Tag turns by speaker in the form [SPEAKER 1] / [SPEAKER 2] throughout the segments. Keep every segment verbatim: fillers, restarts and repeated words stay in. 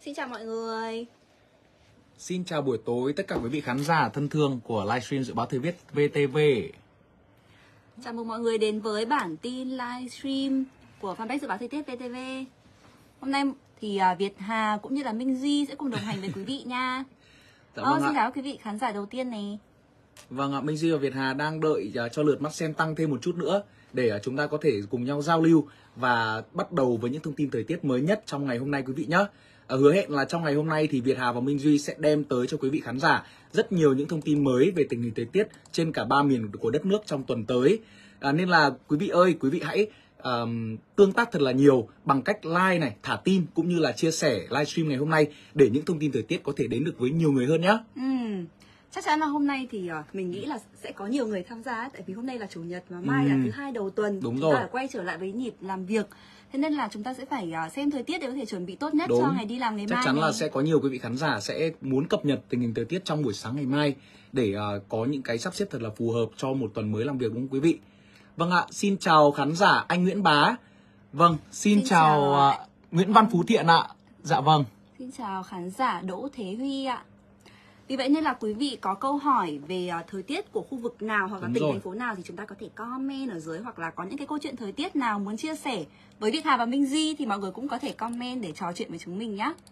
[SPEAKER 1] Xin chào mọi người.
[SPEAKER 2] Xin chào buổi tối tất cả quý vị khán giả thân thương của livestream Dự báo Thời tiết vê tê vê.
[SPEAKER 1] Chào mừng mọi người đến với bản tin livestream của fanpage Dự báo Thời tiết vê tê vê. Hôm nay thì Việt Hà cũng như là Minh Duy sẽ cùng đồng hành với quý vị nha.
[SPEAKER 2] Dạ,
[SPEAKER 1] ờ,
[SPEAKER 2] vâng
[SPEAKER 1] xin
[SPEAKER 2] ạ.
[SPEAKER 1] chào quý vị khán giả đầu tiên này.
[SPEAKER 2] Vâng ạ, Minh Duy và Việt Hà đang đợi uh, cho lượt mắt xem tăng thêm một chút nữa để uh, chúng ta có thể cùng nhau giao lưu và bắt đầu với những thông tin thời tiết mới nhất trong ngày hôm nay quý vị nhé. Uh, hứa hẹn là trong ngày hôm nay thì Việt Hà và Minh Duy sẽ đem tới cho quý vị khán giả rất nhiều những thông tin mới về tình hình thời tiết trên cả ba miền của đất nước trong tuần tới. Uh, nên là quý vị ơi, quý vị hãy um, tương tác thật là nhiều bằng cách like này, thả tim cũng như là chia sẻ livestream ngày hôm nay để những thông tin thời tiết có thể đến được với nhiều người hơn nhé.
[SPEAKER 1] Ừ. Chắc chắn là hôm nay thì uh, mình nghĩ là sẽ có nhiều người tham gia, tại vì hôm nay là chủ nhật và mai ừ. là thứ hai đầu tuần.
[SPEAKER 2] Đúng
[SPEAKER 1] chúng
[SPEAKER 2] rồi.
[SPEAKER 1] ta phải quay trở lại với nhịp làm việc. Thế nên là chúng ta sẽ phải uh, xem thời tiết để có thể chuẩn bị tốt nhất
[SPEAKER 2] Đúng.
[SPEAKER 1] cho ngày đi làm ngày
[SPEAKER 2] Chắc
[SPEAKER 1] mai.
[SPEAKER 2] chắn
[SPEAKER 1] này.
[SPEAKER 2] là sẽ có nhiều quý vị khán giả sẽ muốn cập nhật tình hình thời tiết trong buổi sáng ngày mai để uh, có những cái sắp xếp thật là phù hợp cho một tuần mới làm việc, đúng không quý vị? Vâng ạ, xin chào khán giả anh Nguyễn Bá. Vâng, xin,
[SPEAKER 1] Xin
[SPEAKER 2] chào,
[SPEAKER 1] chào
[SPEAKER 2] uh, Nguyễn Văn Phú Thiện ạ. Dạ vâng.
[SPEAKER 1] Xin chào khán giả Đỗ Thế Huy ạ. Vì vậy nên là quý vị có câu hỏi về uh, thời tiết của khu vực nào hoặc là
[SPEAKER 2] Đúng
[SPEAKER 1] tỉnh
[SPEAKER 2] rồi.
[SPEAKER 1] thành phố nào thì chúng ta có thể comment ở dưới, hoặc là có những cái câu chuyện thời tiết nào muốn chia sẻ với Việt Hà và Minh Duy thì mọi người cũng có thể comment để trò chuyện với chúng mình nhé.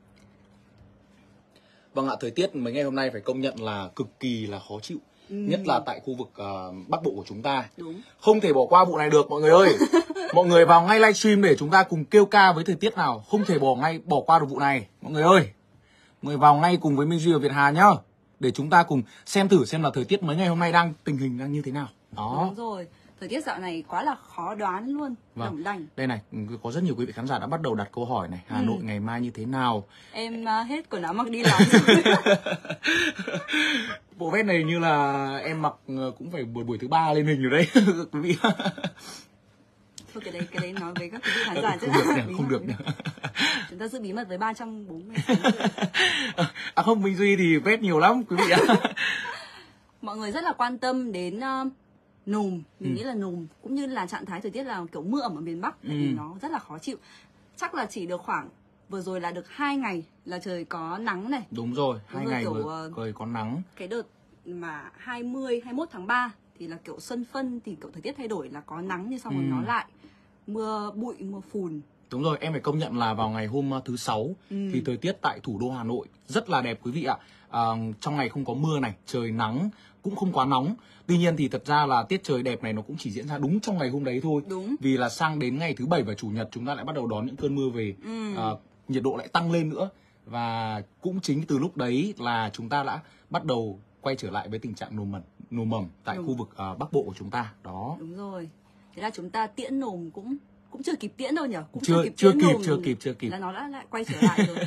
[SPEAKER 2] Vâng ạ, thời tiết mấy ngày hôm nay phải công nhận là cực kỳ là khó chịu. Ừ. Nhất là tại khu vực uh, Bắc Bộ của chúng ta.
[SPEAKER 1] Đúng.
[SPEAKER 2] Không thể bỏ qua vụ này được mọi người ơi. Mọi người vào ngay livestream để chúng ta cùng kêu ca với thời tiết nào. Không thể bỏ ngay bỏ qua được vụ này mọi người ơi. Mọi người vào ngay cùng với Minh Duy và Việt Hà nhá, để chúng ta cùng xem thử xem là thời tiết mấy ngày hôm nay đang tình hình đang như thế nào. Đó.
[SPEAKER 1] Đúng rồi. Thời tiết dạo này quá là khó đoán luôn.
[SPEAKER 2] Vâng.
[SPEAKER 1] Đồng đành.
[SPEAKER 2] Đây này, có rất nhiều quý vị khán giả đã bắt đầu đặt câu hỏi này. Hà ừ. Nội ngày mai như thế nào?
[SPEAKER 1] Em uh, hết quần áo mặc đi làm rồi.
[SPEAKER 2] Bộ vest này như là em mặc cũng phải buổi buổi thứ ba lên hình rồi đấy quý vị.
[SPEAKER 1] Thôi cái đấy cái đấy nói với các quý vị khán giả chứ.
[SPEAKER 2] Không được, không được.
[SPEAKER 1] Chúng ta giữ bí mật với ba trăm bốn mươi.
[SPEAKER 2] À không, Minh Duy thì vest nhiều lắm quý vị ạ.
[SPEAKER 1] Mọi người rất là quan tâm đến uh, nồm, mình
[SPEAKER 2] ừ.
[SPEAKER 1] nghĩ là nồm cũng như là trạng thái thời tiết là kiểu mưa ẩm ở miền Bắc, tại vì ừ. nó rất là khó chịu. Chắc là chỉ được khoảng vừa rồi là được hai ngày là trời có nắng này.
[SPEAKER 2] Đúng rồi, hai ngày
[SPEAKER 1] kiểu,
[SPEAKER 2] vừa trời có nắng.
[SPEAKER 1] Cái đợt mà hai mươi, hai mươi mốt tháng ba thì là kiểu xuân phân thì kiểu thời tiết thay đổi là có nắng, nhưng xong rồi ừ. nó lại mưa bụi, mưa phùn.
[SPEAKER 2] Đúng rồi, em phải công nhận là vào ngày hôm thứ sáu ừ. thì thời tiết tại thủ đô Hà Nội rất là đẹp quý vị ạ. À, trong ngày không có mưa này, trời nắng, cũng không quá nóng. Tuy nhiên thì thật ra là tiết trời đẹp này nó cũng chỉ diễn ra đúng trong ngày hôm đấy thôi.
[SPEAKER 1] Đúng.
[SPEAKER 2] Vì là sang đến ngày thứ bảy và chủ nhật chúng ta lại bắt đầu đón những cơn mưa về. Ừ. À, nhiệt độ lại tăng lên nữa. Và cũng chính từ lúc đấy là chúng ta đã bắt đầu quay trở lại với tình trạng nồm mẩn, nồm mẩm tại Đúng. khu vực uh, Bắc Bộ của chúng ta. Đó.
[SPEAKER 1] Đúng rồi. Thế là chúng ta tiễn nồm cũng cũng chưa kịp tiễn đâu nhỉ? Cũng
[SPEAKER 2] chưa,
[SPEAKER 1] chưa kịp
[SPEAKER 2] chưa
[SPEAKER 1] tiễn
[SPEAKER 2] kịp,
[SPEAKER 1] nồm
[SPEAKER 2] chưa kịp, chưa kịp.
[SPEAKER 1] Là nó đã lại quay trở lại rồi.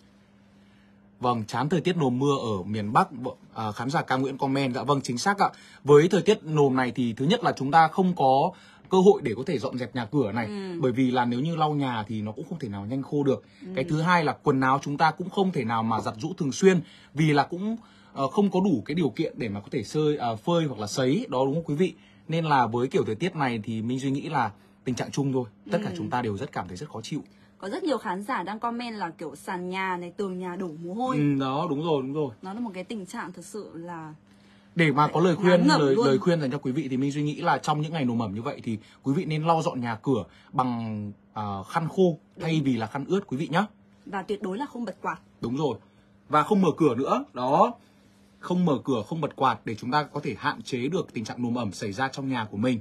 [SPEAKER 2] Vâng, chán thời tiết nồm mưa ở miền Bắc. À, khán giả ca Nguyễn comment. Dạ vâng, chính xác ạ. Với thời tiết nồm này thì thứ nhất là chúng ta không có cơ hội để có thể dọn dẹp nhà cửa này. Ừ. Bởi vì là nếu như lau nhà thì nó cũng không thể nào nhanh khô được. Ừ. Cái thứ hai là quần áo chúng ta cũng không thể nào mà giặt giũ thường xuyên. Vì là cũng uh, không có đủ cái điều kiện để mà có thể sơi, uh, phơi hoặc là sấy. Đó đúng không quý vị? Nên là với kiểu thời tiết này thì mình suy nghĩ là tình trạng chung thôi. Tất ừ. cả chúng ta đều rất cảm thấy rất khó chịu.
[SPEAKER 1] Có rất nhiều khán giả đang comment là kiểu sàn nhà này, tường nhà đổ mồ hôi.
[SPEAKER 2] Ừ, đó, đúng rồi, đúng rồi.
[SPEAKER 1] Nó là một cái tình trạng thực sự là...
[SPEAKER 2] Để mà có lời khuyên, lời, lời khuyên dành cho quý vị thì mình suy nghĩ là trong những ngày nồm ẩm như vậy thì quý vị nên lau dọn nhà cửa bằng uh, khăn khô thay Đúng. vì là khăn ướt quý vị nhé.
[SPEAKER 1] Và tuyệt đối là không bật quạt.
[SPEAKER 2] Đúng rồi. Và không mở cửa nữa, đó. Không mở cửa, không bật quạt để chúng ta có thể hạn chế được tình trạng nồm ẩm xảy ra trong nhà của mình.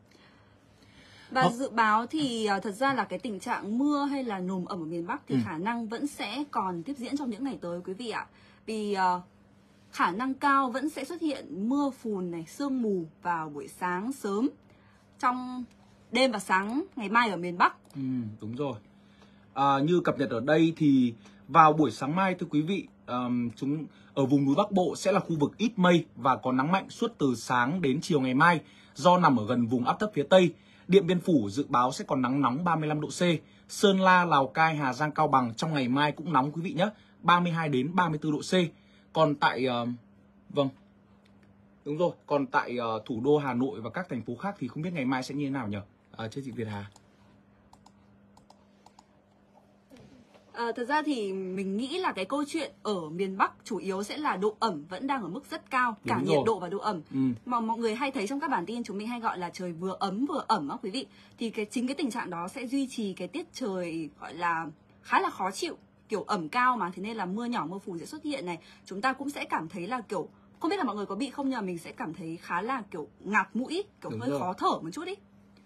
[SPEAKER 1] Và Hop. dự báo thì uh, thật ra là cái tình trạng mưa hay là nồm ẩm ở miền Bắc thì ừ. khả năng vẫn sẽ còn tiếp diễn trong những ngày tới quý vị ạ. Vì uh, khả năng cao vẫn sẽ xuất hiện mưa phùn này, sương mù vào buổi sáng sớm, trong đêm và sáng ngày mai ở miền Bắc.
[SPEAKER 2] Ừ, đúng rồi. À, như cập nhật ở đây thì vào buổi sáng mai thưa quý vị, um, chúng ở vùng núi Bắc Bộ sẽ là khu vực ít mây và có nắng mạnh suốt từ sáng đến chiều ngày mai do nằm ở gần vùng áp thấp phía Tây. Điện Biên Phủ dự báo sẽ còn nắng nóng ba mươi lăm độ C. Sơn La, Lào Cai, Hà Giang, Cao Bằng trong ngày mai cũng nóng quý vị nhé, ba mươi hai đến ba mươi tư độ C. Còn tại uh, vâng. Đúng rồi, còn tại uh, thủ đô Hà Nội và các thành phố khác thì không biết ngày mai sẽ như thế nào nhỉ? À, chứ chị Việt Hà.
[SPEAKER 1] À, thật ra thì mình nghĩ là cái câu chuyện ở miền Bắc chủ yếu sẽ là độ ẩm vẫn đang ở mức rất cao, cả
[SPEAKER 2] Đúng
[SPEAKER 1] nhiệt
[SPEAKER 2] rồi.
[SPEAKER 1] độ và độ ẩm.
[SPEAKER 2] Ừ.
[SPEAKER 1] Mà mọi người hay thấy trong các bản tin chúng mình hay gọi là trời vừa ấm vừa ẩm á quý vị. Thì cái chính cái tình trạng đó sẽ duy trì cái tiết trời gọi là khá là khó chịu, kiểu ẩm cao mà, thế nên là mưa nhỏ mưa phùn sẽ xuất hiện này. Chúng ta cũng sẽ cảm thấy là kiểu, không biết là mọi người có bị không, nhưng mà mình sẽ cảm thấy khá là kiểu ngạt mũi, kiểu
[SPEAKER 2] Đúng
[SPEAKER 1] hơi
[SPEAKER 2] rồi.
[SPEAKER 1] khó thở một chút ý.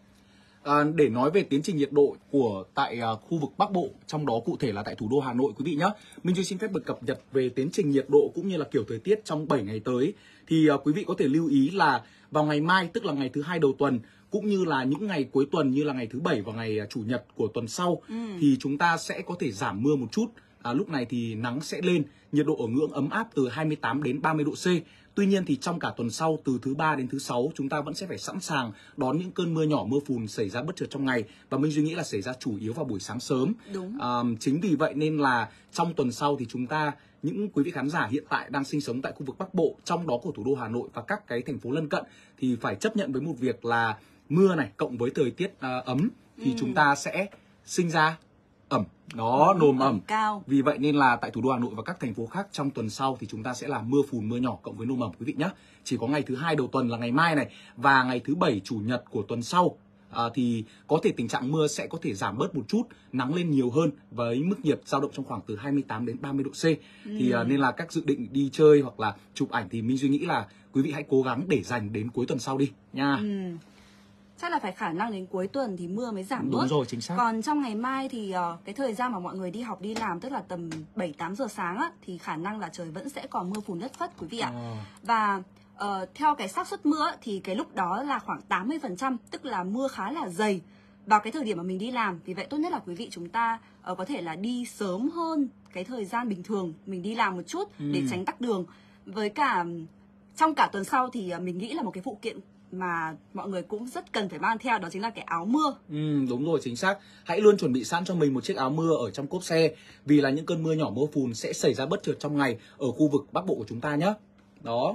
[SPEAKER 2] À, để nói về tiến trình nhiệt độ của tại à, khu vực Bắc Bộ, trong đó cụ thể là tại thủ đô Hà Nội quý vị nhé. Minh Duy xin phép được cập nhật về tiến trình nhiệt độ cũng như là kiểu thời tiết trong bảy ngày tới. Thì à, quý vị có thể lưu ý là vào ngày mai, tức là ngày thứ hai đầu tuần, cũng như là những ngày cuối tuần như là ngày thứ bảy và ngày chủ nhật của tuần sau, ừ. thì chúng ta sẽ có thể giảm mưa một chút. À, lúc này thì nắng sẽ lên, nhiệt độ ở ngưỡng ấm áp từ hai mươi tám đến ba mươi độ C. Tuy nhiên thì trong cả tuần sau, từ thứ ba đến thứ sáu, chúng ta vẫn sẽ phải sẵn sàng đón những cơn mưa nhỏ mưa phùn xảy ra bất chợt trong ngày, và mình suy nghĩ là xảy ra chủ yếu vào buổi sáng sớm.
[SPEAKER 1] Đúng.
[SPEAKER 2] À, chính vì vậy nên là trong tuần sau thì chúng ta, những quý vị khán giả hiện tại đang sinh sống tại khu vực Bắc Bộ, trong đó của thủ đô Hà Nội và các cái thành phố lân cận, thì phải chấp nhận với một việc là mưa này cộng với thời tiết à, ấm thì ừ. chúng ta sẽ sinh ra ẩm đó, nồm ẩm
[SPEAKER 1] cao.
[SPEAKER 2] Vì vậy nên là tại thủ đô Hà Nội và các thành phố khác trong tuần sau thì chúng ta sẽ là mưa phùn mưa nhỏ cộng với nồm ẩm quý vị nhé. Chỉ có ngày thứ hai đầu tuần là ngày mai này và ngày thứ bảy chủ nhật của tuần sau à, thì có thể tình trạng mưa sẽ có thể giảm bớt một chút, nắng lên nhiều hơn với mức nhiệt dao động trong khoảng từ hai mươi tám đến ba mươi độ C. Ừ. Thì à, nên là các dự định đi chơi hoặc là chụp ảnh thì mình suy nghĩ là quý vị hãy cố gắng để dành đến cuối tuần sau đi nha.
[SPEAKER 1] Ừ. Chắc là phải khả năng đến cuối tuần thì mưa mới giảm bớt.
[SPEAKER 2] Đúng rồi, chính xác.
[SPEAKER 1] Còn trong ngày mai thì uh, cái thời gian mà mọi người đi học đi làm, tức là tầm bảy tám giờ sáng á, thì khả năng là trời vẫn sẽ còn mưa phùn lất phất quý vị ạ. À. Và uh, theo cái xác suất mưa thì cái lúc đó là khoảng tám mươi phần trăm, tức là mưa khá là dày vào cái thời điểm mà mình đi làm. Vì vậy tốt nhất là quý vị chúng ta uh, có thể là đi sớm hơn cái thời gian bình thường mình đi làm một chút ừ. để tránh tắc đường. Với cả trong cả tuần sau thì uh, mình nghĩ là một cái phụ kiện mà mọi người cũng rất cần phải mang theo, đó chính là cái áo mưa.
[SPEAKER 2] Ừ, đúng rồi, chính xác. Hãy luôn chuẩn bị sẵn cho mình một chiếc áo mưa ở trong cốp xe, vì là những cơn mưa nhỏ mưa phùn sẽ xảy ra bất chợt trong ngày ở khu vực Bắc Bộ của chúng ta nhé. Đó.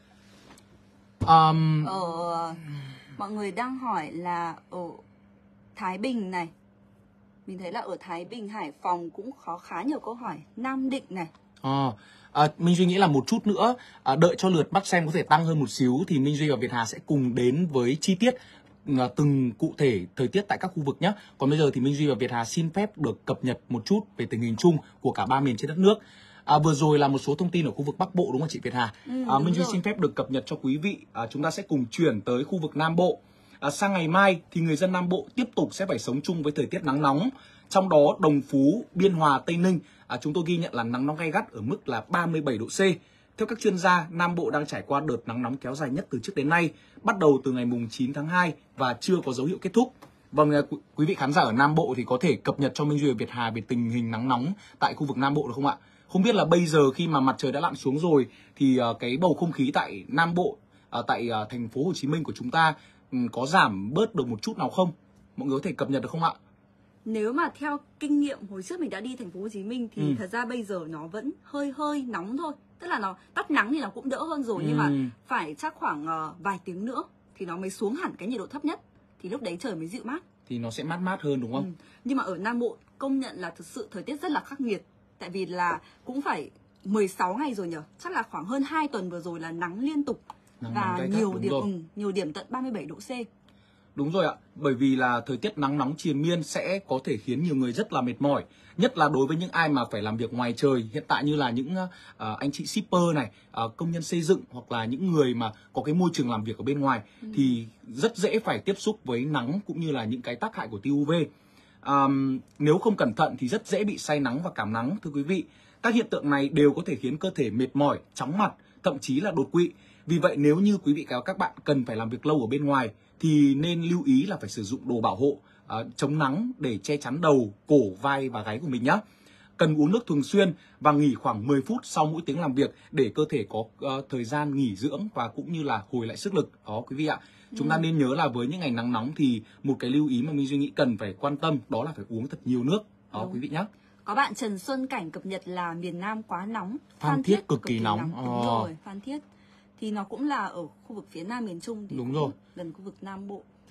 [SPEAKER 2] Um...
[SPEAKER 1] Ờ, mọi người đang hỏi là ở Thái Bình này, mình thấy là ở Thái Bình, Hải Phòng cũng có khá nhiều câu hỏi. Nam Định này.
[SPEAKER 2] À, à, Minh Duy nghĩ là một chút nữa, à, đợi cho lượt bắt xem có thể tăng hơn một xíu thì Minh Duy và Việt Hà sẽ cùng đến với chi tiết à, từng cụ thể thời tiết tại các khu vực nhé. Còn bây giờ thì Minh Duy và Việt Hà xin phép được cập nhật một chút về tình hình chung của cả ba miền trên đất nước. À, vừa rồi là một số thông tin ở khu vực Bắc Bộ đúng không chị Việt Hà?
[SPEAKER 1] Ừ,
[SPEAKER 2] à, Minh Duy
[SPEAKER 1] rồi.
[SPEAKER 2] xin phép được cập nhật cho quý vị. À, chúng ta sẽ cùng chuyển tới khu vực Nam Bộ. À, sang ngày mai thì người dân Nam Bộ tiếp tục sẽ phải sống chung với thời tiết nắng nóng. Trong đó Đồng Phú, Biên Hòa, Tây Ninh à, chúng tôi ghi nhận là nắng nóng gay gắt ở mức là ba mươi bảy độ C. Theo các chuyên gia, Nam Bộ đang trải qua đợt nắng nóng kéo dài nhất từ trước đến nay, bắt đầu từ ngày chín tháng hai và chưa có dấu hiệu kết thúc. Vâng, quý vị khán giả ở Nam Bộ thì có thể cập nhật cho Minh Duy và Việt Hà về tình hình nắng nóng tại khu vực Nam Bộ được không ạ? Không biết là bây giờ khi mà mặt trời đã lặn xuống rồi thì uh, cái bầu không khí tại Nam Bộ, uh, tại uh, thành phố Hồ Chí Minh của chúng ta um, có giảm bớt được một chút nào không? Mọi người có thể cập nhật được không ạ?
[SPEAKER 1] Nếu mà theo kinh nghiệm hồi trước mình đã đi thành phố Hồ Chí Minh thì
[SPEAKER 2] ừ.
[SPEAKER 1] thật ra bây giờ nó vẫn hơi hơi nóng thôi. Tức là nó tắt nắng thì nó cũng đỡ hơn rồi,
[SPEAKER 2] ừ.
[SPEAKER 1] nhưng mà phải chắc khoảng uh, vài tiếng nữa thì nó mới xuống hẳn cái nhiệt độ thấp nhất. Thì lúc đấy trời mới dịu mát.
[SPEAKER 2] Thì nó sẽ mát mát hơn đúng không? Ừ.
[SPEAKER 1] Nhưng mà ở Nam Bộ công nhận là thực sự thời tiết rất là khắc nghiệt. Tại vì là cũng phải mười sáu ngày rồi nhở. Chắc là khoảng hơn hai tuần vừa rồi là nắng liên tục. Nắng và nắng nhiều điểm ừ, nhiều điểm tận ba mươi bảy độ C.
[SPEAKER 2] Đúng rồi ạ, bởi vì là thời tiết nắng nóng triền miên sẽ có thể khiến nhiều người rất là mệt mỏi. Nhất là đối với những ai mà phải làm việc ngoài trời, hiện tại như là những uh, anh chị shipper này, uh, công nhân xây dựng hoặc là những người mà có cái môi trường làm việc ở bên ngoài ừ. thì rất dễ phải tiếp xúc với nắng cũng như là những cái tác hại của tia u vê. Um, nếu không cẩn thận thì rất dễ bị say nắng và cảm nắng thưa quý vị. Các hiện tượng này đều có thể khiến cơ thể mệt mỏi, chóng mặt, thậm chí là đột quỵ. Vì vậy nếu như quý vị và các bạn cần phải làm việc lâu ở bên ngoài thì nên lưu ý là phải sử dụng đồ bảo hộ uh, chống nắng để che chắn đầu, cổ, vai và gáy của mình nhé. Cần uống nước thường xuyên và nghỉ khoảng mười phút sau mỗi tiếng làm việc để cơ thể có uh, thời gian nghỉ dưỡng và cũng như là hồi lại sức lực. Đó quý vị ạ. Chúng ta nên nhớ là với những ngày nắng nóng thì một cái lưu ý mà mình suy nghĩ cần phải quan tâm đó là phải uống thật nhiều nước. Đó đúng. Quý vị nhé.
[SPEAKER 1] Có bạn Trần Xuân Cảnh cập nhật là miền Nam quá nóng,
[SPEAKER 2] Phan, Phan Thiết, Thiết cực, cực kỳ nóng. nóng.
[SPEAKER 1] Đúng ờ. rồi, Phan Thiết thì nó cũng là ở khu vực phía Nam miền Trung thì
[SPEAKER 2] đúng rồi,
[SPEAKER 1] gần khu vực Nam Bộ.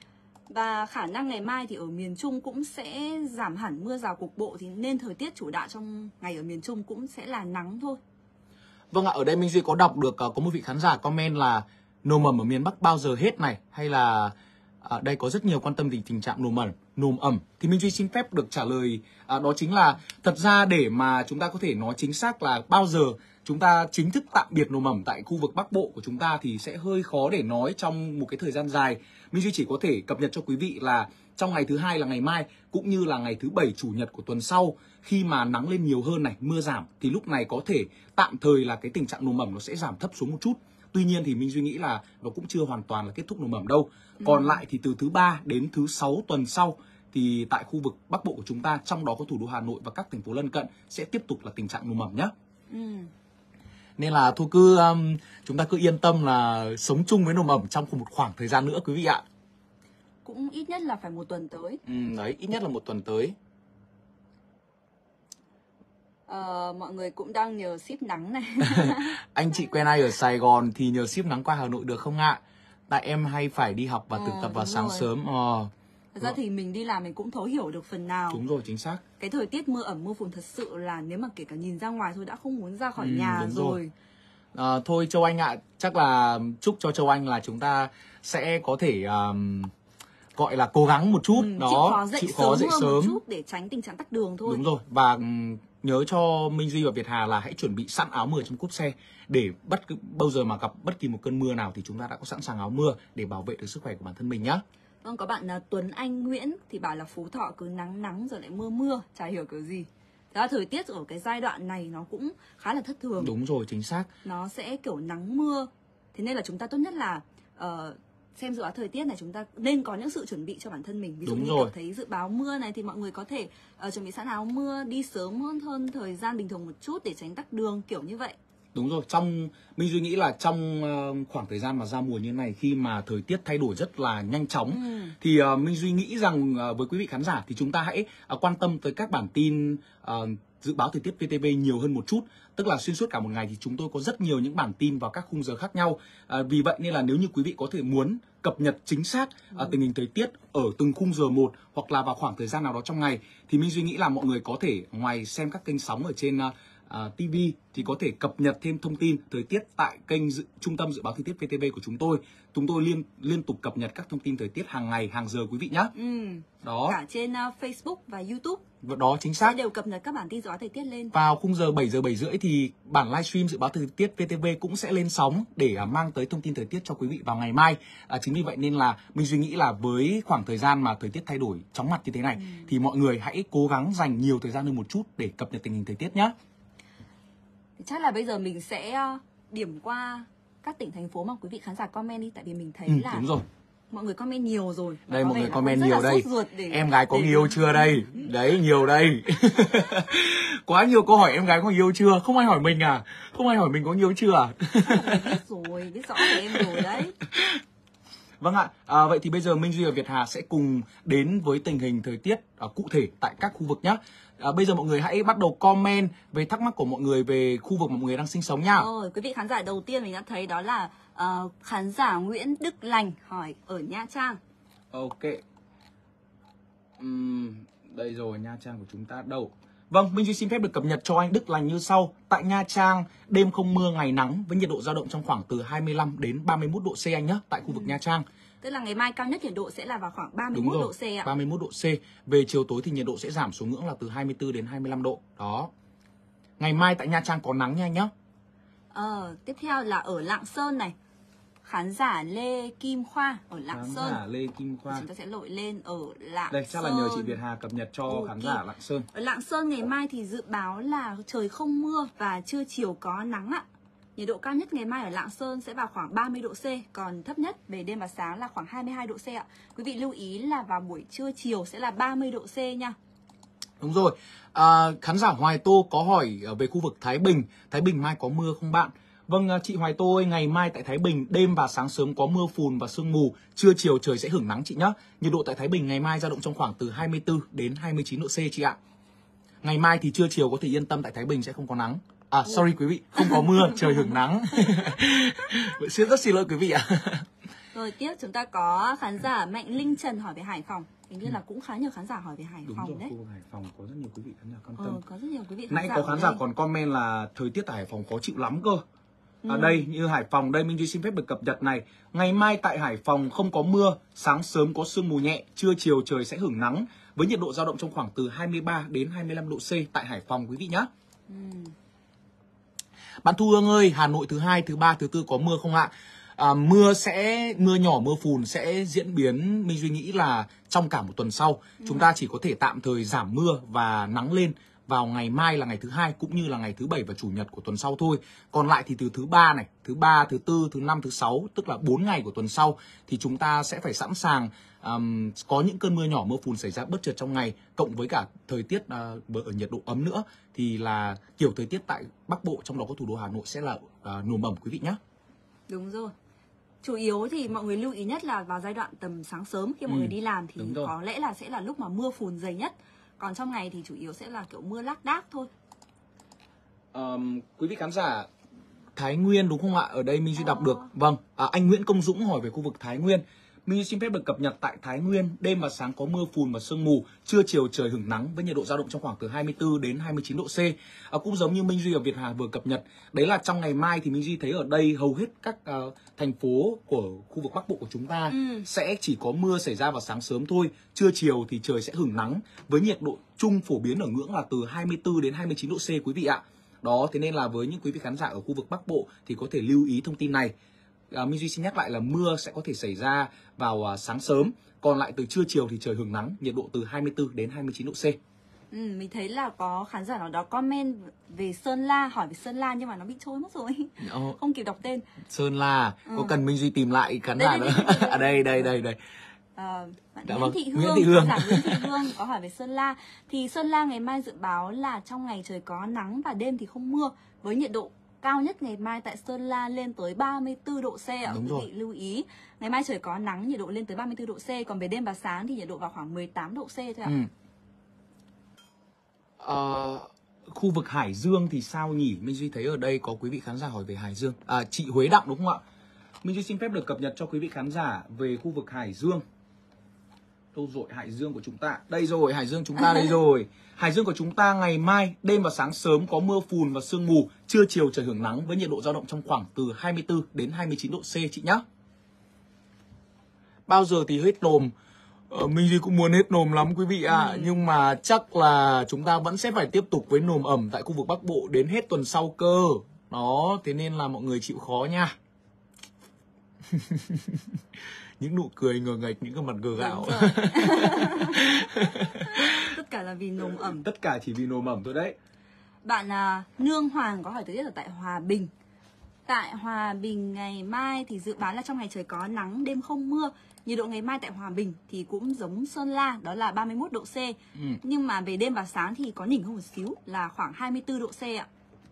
[SPEAKER 1] Và khả năng ngày mai thì ở miền Trung cũng sẽ giảm hẳn mưa rào cục bộ, thì nên thời tiết chủ đạo trong ngày ở miền Trung cũng sẽ là nắng thôi.
[SPEAKER 2] Vâng ạ, ở đây Minh Duy có đọc được uh, có một vị khán giả comment là nồm ẩm ở miền Bắc bao giờ hết này, hay là ở đây có rất nhiều quan tâm về tình trạng nồm ẩm, nồm ẩm. Thì Minh Duy xin phép được trả lời uh, đó chính là thật ra để mà chúng ta có thể nói chính xác là bao giờ chúng ta chính thức tạm biệt nồm ẩm tại khu vực Bắc Bộ của chúng ta thì sẽ hơi khó để nói trong một cái thời gian dài. Minh Duy chỉ có thể cập nhật cho quý vị là trong ngày thứ hai là ngày mai, cũng như là ngày thứ bảy chủ nhật của tuần sau, khi mà nắng lên nhiều hơn này, mưa giảm, thì lúc này có thể tạm thời là cái tình trạng nồm ẩm nó sẽ giảm thấp xuống một chút. Tuy nhiên thì Minh Duy nghĩ là nó cũng chưa hoàn toàn là kết thúc nồm ẩm đâu. Còn ừ. lại thì từ thứ ba đến thứ sáu tuần sau thì tại khu vực Bắc Bộ của chúng ta, trong đó có thủ đô Hà Nội và các thành phố lân cận, sẽ tiếp tục là tình trạng nồm ẩm nhé. Ừ. Nên là thôi cứ um, chúng ta cứ yên tâm là sống chung với nồm ẩm trong một khoảng thời gian nữa quý vị ạ.
[SPEAKER 1] Cũng ít nhất là phải một tuần tới.
[SPEAKER 2] Ừ, đấy, ít nhất là một tuần tới.
[SPEAKER 1] Ờ, mọi người cũng đang nhờ ship nắng này.
[SPEAKER 2] Anh chị quen ai ở Sài Gòn thì nhờ ship nắng qua Hà Nội được không ạ? Tại em hay phải đi học và thực ờ, tập vào sáng rồi. sớm. Ờ.
[SPEAKER 1] Thật ra thì mình đi làm mình cũng thấu hiểu được phần nào.
[SPEAKER 2] Đúng rồi, chính xác.
[SPEAKER 1] Cái thời tiết mưa ẩm mưa phùn thật sự là nếu mà kể cả nhìn ra ngoài thôi đã không muốn ra khỏi ừ, nhà rồi. rồi.
[SPEAKER 2] À, thôi Châu Anh ạ, à, chắc là chúc cho Châu Anh là chúng ta sẽ có thể um, gọi là cố gắng một chút ừ, đó,
[SPEAKER 1] chịu khó dậy
[SPEAKER 2] chịu
[SPEAKER 1] sớm,
[SPEAKER 2] khó dậy sớm
[SPEAKER 1] một chút để tránh tình trạng tắc đường thôi.
[SPEAKER 2] Đúng rồi, và um, nhớ cho Minh Duy và Việt Hà là hãy chuẩn bị sẵn áo mưa trong cốp xe để bất bao giờ mà gặp bất kỳ một cơn mưa nào thì chúng ta đã có sẵn sàng áo mưa để bảo vệ được sức khỏe của bản thân mình nhá.
[SPEAKER 1] Vâng, có bạn là Tuấn Anh Nguyễn thì bảo là Phú Thọ cứ nắng nắng rồi lại mưa mưa, chả hiểu kiểu gì. Thế là thời tiết ở cái giai đoạn này nó cũng khá là thất thường.
[SPEAKER 2] Đúng rồi, chính xác.
[SPEAKER 1] Nó sẽ kiểu nắng mưa. Thế nên là chúng ta tốt nhất là uh, xem dự báo thời tiết này chúng ta nên có những sự chuẩn bị cho bản thân mình. Ví dụ
[SPEAKER 2] Đúng
[SPEAKER 1] như
[SPEAKER 2] rồi.
[SPEAKER 1] kiểu thấy dự báo mưa này thì mọi người có thể uh, chuẩn bị sẵn áo mưa, đi sớm hơn hơn thời gian bình thường một chút để tránh tắc đường kiểu như vậy.
[SPEAKER 2] Đúng rồi, trong Minh Duy nghĩ là trong uh, khoảng thời gian mà ra mùa như này, khi mà thời tiết thay đổi rất là nhanh chóng ừ. thì uh, Minh Duy nghĩ rằng uh, với quý vị khán giả thì chúng ta hãy uh, quan tâm tới các bản tin uh, dự báo thời tiết vê tê vê nhiều hơn một chút. Tức là xuyên suốt cả một ngày thì chúng tôi có rất nhiều những bản tin vào các khung giờ khác nhau. uh, Vì vậy nên là nếu như quý vị có thể muốn cập nhật chính xác uh, ừ. tình hình thời tiết ở từng khung giờ một hoặc là vào khoảng thời gian nào đó trong ngày, thì Minh Duy nghĩ là mọi người có thể ngoài xem các kênh sóng ở trên uh, Uh, ti vi thì có thể cập nhật thêm thông tin thời tiết tại kênh dự, Trung tâm Dự báo Thời tiết vê tê vê của chúng tôi. Chúng tôi liên liên tục cập nhật các thông tin thời tiết hàng ngày, hàng giờ quý vị nhé.
[SPEAKER 1] Ừ. Đó. Cả trên uh, Facebook và YouTube.
[SPEAKER 2] Đó, chính xác.
[SPEAKER 1] Sẽ đều cập nhật các bản tin dự báo thời tiết lên.
[SPEAKER 2] Vào khung giờ bảy giờ bảy rưỡi thì bản livestream dự báo thời tiết vê tê vê cũng sẽ lên sóng để uh, mang tới thông tin thời tiết cho quý vị vào ngày mai. Uh, chính vì vậy nên là mình suy nghĩ là với khoảng thời gian mà thời tiết thay đổi chóng mặt như thế này ừ. thì mọi người hãy cố gắng dành nhiều thời gian hơn một chút để cập nhật tình hình thời tiết nhé.
[SPEAKER 1] Chắc là bây giờ mình sẽ điểm qua các tỉnh thành phố mà quý vị khán giả comment đi, tại vì mình thấy
[SPEAKER 2] ừ,
[SPEAKER 1] là
[SPEAKER 2] đúng rồi.
[SPEAKER 1] mọi người comment nhiều rồi.
[SPEAKER 2] Đây mọi người comment nhiều đây. Để, em gái có người yêu chưa đây? Đấy, nhiều đây. Quá nhiều câu hỏi em gái có người yêu chưa? Không ai hỏi mình à? Không ai hỏi mình có người yêu chưa à?
[SPEAKER 1] Mình biết rồi, biết rõ về em rồi đấy.
[SPEAKER 2] Vâng ạ, à, vậy thì bây giờ Minh Duy và Việt Hà sẽ cùng đến với tình hình thời tiết à, cụ thể tại các khu vực nhé. À, bây giờ mọi người hãy bắt đầu comment về thắc mắc của mọi người về khu vực mà mọi người đang sinh sống nha.
[SPEAKER 1] Rồi, quý vị khán giả đầu tiên mình đã thấy đó là uh, khán giả Nguyễn Đức Lành hỏi ở Nha Trang.
[SPEAKER 2] Ok. Uhm, đây rồi, Nha Trang của chúng ta đâu? Vâng, Minh Duy xin phép được cập nhật cho anh Đức Lành như sau. Tại Nha Trang, đêm không mưa, ngày nắng với nhiệt độ dao động trong khoảng từ hai mươi lăm đến ba mươi mốt độ C anh nhé, tại khu vực ừ. Nha Trang.
[SPEAKER 1] Tức là ngày mai cao nhất nhiệt độ sẽ là vào khoảng ba mươi mốt độ C ạ.
[SPEAKER 2] ba mươi mốt độ C. Về chiều tối thì nhiệt độ sẽ giảm xuống ngưỡng là từ hai mươi tư đến hai mươi lăm độ. Đó. Ngày mai tại Nha Trang có nắng nha anh nhé.
[SPEAKER 1] Ờ, tiếp theo là ở Lạng Sơn này. Khán giả Lê Kim Khoa ở Lạng
[SPEAKER 2] khán
[SPEAKER 1] Sơn.
[SPEAKER 2] Khán giả Lê Kim Khoa.
[SPEAKER 1] Chúng ta sẽ lội lên ở Lạng
[SPEAKER 2] Đây, chắc
[SPEAKER 1] Sơn.
[SPEAKER 2] là nhờ chị Việt Hà cập nhật cho okay. khán giả Lạng Sơn.
[SPEAKER 1] Ở Lạng Sơn ngày mai thì dự báo là trời không mưa và trưa chiều có nắng ạ. Nhiệt độ cao nhất ngày mai ở Lạng Sơn sẽ vào khoảng ba mươi độ C, còn thấp nhất về đêm và sáng là khoảng hai mươi hai độ C ạ. Quý vị lưu ý là vào buổi trưa chiều sẽ là ba mươi độ C nha.
[SPEAKER 2] Đúng rồi. À, khán giả Hoài Tô có hỏi về khu vực Thái Bình. Thái Bình mai có mưa không bạn? Vâng, chị Hoài Tô ơi, ngày mai tại Thái Bình đêm và sáng sớm có mưa phùn và sương mù, trưa chiều trời sẽ hửng nắng chị nhé. Nhiệt độ tại Thái Bình ngày mai dao động trong khoảng từ hai mươi tư đến hai mươi chín độ C chị ạ. Ngày mai thì trưa chiều có thể yên tâm, tại Thái Bình sẽ không có nắng. À, sorry quý vị, không có mưa, trời hửng nắng. Xin rất xin lỗi quý vị ạ.
[SPEAKER 1] Rồi tiếp chúng ta có khán giả Mạnh Linh Trần hỏi về Hải Phòng. Hình như
[SPEAKER 2] Ừ.
[SPEAKER 1] là cũng khá nhiều khán giả hỏi về Hải
[SPEAKER 2] Đúng
[SPEAKER 1] Phòng
[SPEAKER 2] rồi,
[SPEAKER 1] đấy.
[SPEAKER 2] khu vực Hải Phòng có rất nhiều quý vị khán giả quan tâm.
[SPEAKER 1] Ờ, có rất nhiều quý vị khán
[SPEAKER 2] Nãy
[SPEAKER 1] giả
[SPEAKER 2] có
[SPEAKER 1] ở
[SPEAKER 2] khán giả
[SPEAKER 1] đây.
[SPEAKER 2] còn comment là thời tiết tại Hải Phòng khó chịu lắm cơ. Ở
[SPEAKER 1] Ừ.
[SPEAKER 2] đây như Hải Phòng đây, Minh Duy xin phép được cập nhật này. Ngày mai tại Hải Phòng không có mưa, sáng sớm có sương mù nhẹ, trưa chiều trời sẽ hửng nắng với nhiệt độ dao động trong khoảng từ hai mươi ba đến hai mươi lăm độ C tại Hải Phòng quý vị nhé.
[SPEAKER 1] Ừ.
[SPEAKER 2] Bạn Thu Hương ơi, Hà Nội thứ hai, thứ ba, thứ tư có mưa không ạ? À, mưa sẽ mưa nhỏ, mưa phùn sẽ diễn biến, Minh Duy nghĩ là trong cả một tuần sau. Ừ. Chúng ta chỉ có thể tạm thời giảm mưa và nắng lên vào ngày mai là ngày thứ hai cũng như là ngày thứ bảy và chủ nhật của tuần sau thôi. Còn lại thì từ thứ ba này, thứ ba, thứ tư, thứ năm, thứ sáu, tức là bốn ngày của tuần sau thì chúng ta sẽ phải sẵn sàng um, có những cơn mưa nhỏ, mưa phùn xảy ra bất chợt trong ngày, cộng với cả thời tiết uh, ở nhiệt độ ấm nữa thì là kiểu thời tiết tại Bắc Bộ, trong đó có thủ đô Hà Nội sẽ là uh, nồm ẩm quý vị nhé.
[SPEAKER 1] Đúng rồi. Chủ yếu thì mọi người lưu ý nhất là vào giai đoạn tầm sáng sớm khi mọi
[SPEAKER 2] Ừ,
[SPEAKER 1] người đi làm thì
[SPEAKER 2] đúng rồi.
[SPEAKER 1] có lẽ là sẽ là lúc mà mưa phùn dày nhất. Còn trong ngày thì chủ yếu sẽ là kiểu mưa lác đác thôi.
[SPEAKER 2] Um, quý vị khán giả Thái Nguyên đúng không ạ? Ở đây Minh Duy đọc
[SPEAKER 1] Ờ.
[SPEAKER 2] được. Vâng, à, anh Nguyễn Công Dũng hỏi về khu vực Thái Nguyên. Minh Duy xin phép được cập nhật tại Thái Nguyên, đêm và sáng có mưa phùn và sương mù, trưa chiều trời hửng nắng với nhiệt độ dao động trong khoảng từ hai mươi tư đến hai mươi chín độ C. À, cũng giống như Minh Duy ở Việt Hà vừa cập nhật, đấy là trong ngày mai thì Minh Duy thấy ở đây hầu hết các uh, thành phố của khu vực Bắc Bộ của chúng ta
[SPEAKER 1] Ừ.
[SPEAKER 2] sẽ chỉ có mưa xảy ra vào sáng sớm thôi, trưa chiều thì trời sẽ hửng nắng với nhiệt độ chung phổ biến ở ngưỡng là từ hai mươi tư đến hai mươi chín độ C quý vị ạ. Đó, thế nên là với những quý vị khán giả ở khu vực Bắc Bộ thì có thể lưu ý thông tin này. À, Minh Duy xin nhắc lại là mưa sẽ có thể xảy ra vào à, sáng sớm, còn lại từ trưa chiều thì trời hửng nắng, nhiệt độ từ hai mươi tư đến hai mươi chín độ C.
[SPEAKER 1] Ừ, mình thấy là có khán giả nào đó comment về Sơn La, hỏi về Sơn La nhưng mà nó bị trôi mất rồi.
[SPEAKER 2] Ồ,
[SPEAKER 1] Không kịp đọc tên.
[SPEAKER 2] Sơn La,
[SPEAKER 1] Ừ.
[SPEAKER 2] có cần Minh Duy tìm lại khán
[SPEAKER 1] Đây,
[SPEAKER 2] giả
[SPEAKER 1] đây,
[SPEAKER 2] nữa?
[SPEAKER 1] đây, đây, đây.
[SPEAKER 2] À đây, đây, đây, đây.
[SPEAKER 1] Ờ, bạn
[SPEAKER 2] Dạ
[SPEAKER 1] Nguyễn
[SPEAKER 2] vâng,
[SPEAKER 1] Thị
[SPEAKER 2] Nguyễn
[SPEAKER 1] Hương,
[SPEAKER 2] Thị Hương.
[SPEAKER 1] khán giả Nguyễn Thị Hương có hỏi về Sơn La. Thì Sơn La ngày mai dự báo là trong ngày trời có nắng và đêm thì không mưa, với nhiệt độ cao nhất ngày mai tại Sơn La lên tới ba mươi tư độ C ạ.
[SPEAKER 2] Đúng
[SPEAKER 1] Quý
[SPEAKER 2] rồi.
[SPEAKER 1] vị lưu ý, ngày mai trời có nắng, nhiệt độ lên tới ba mươi tư độ C, còn về đêm và sáng thì nhiệt độ vào khoảng mười tám độ C thôi ạ.
[SPEAKER 2] Ừ. Ờ, khu vực Hải Dương thì sao nhỉ? Minh Duy thấy ở đây có quý vị khán giả hỏi về Hải Dương. À, chị Huế Đặng đúng không ạ? Minh Duy xin phép được cập nhật cho quý vị khán giả về khu vực Hải Dương. Đâu rồi Hải Dương của chúng ta? Đây rồi, Hải Dương chúng ta đây rồi. Hải Dương của chúng ta ngày mai đêm và sáng sớm có mưa phùn và sương mù, trưa chiều trời hửng nắng với nhiệt độ dao động trong khoảng từ hai mươi tư đến hai mươi chín độ C chị nhá. Bao giờ thì hết nồm? Ờ, Minh Duy cũng muốn hết nồm lắm quý vị ạ. À. Ừ. Nhưng mà chắc là chúng ta vẫn sẽ phải tiếp tục với nồm ẩm tại khu vực Bắc Bộ đến hết tuần sau cơ. Đó, thế nên là mọi người chịu khó nha. Những nụ cười ngờ nghệch, những cái mặt gờ gạo.
[SPEAKER 1] Tất cả là vì nồm ẩm.
[SPEAKER 2] Tất cả chỉ vì nồm ẩm thôi đấy.
[SPEAKER 1] Bạn à, Nương Hoàng có hỏi thời tiết ở tại Hòa Bình. Tại Hòa Bình ngày mai thì dự báo là trong ngày trời có nắng, đêm không mưa. Nhiệt độ ngày mai tại Hòa Bình thì cũng giống Sơn La, đó là ba mươi mốt độ C. Ừ. Nhưng mà về đêm và sáng thì có nhỉnh hơn một xíu là khoảng hai mươi tư độ C ạ.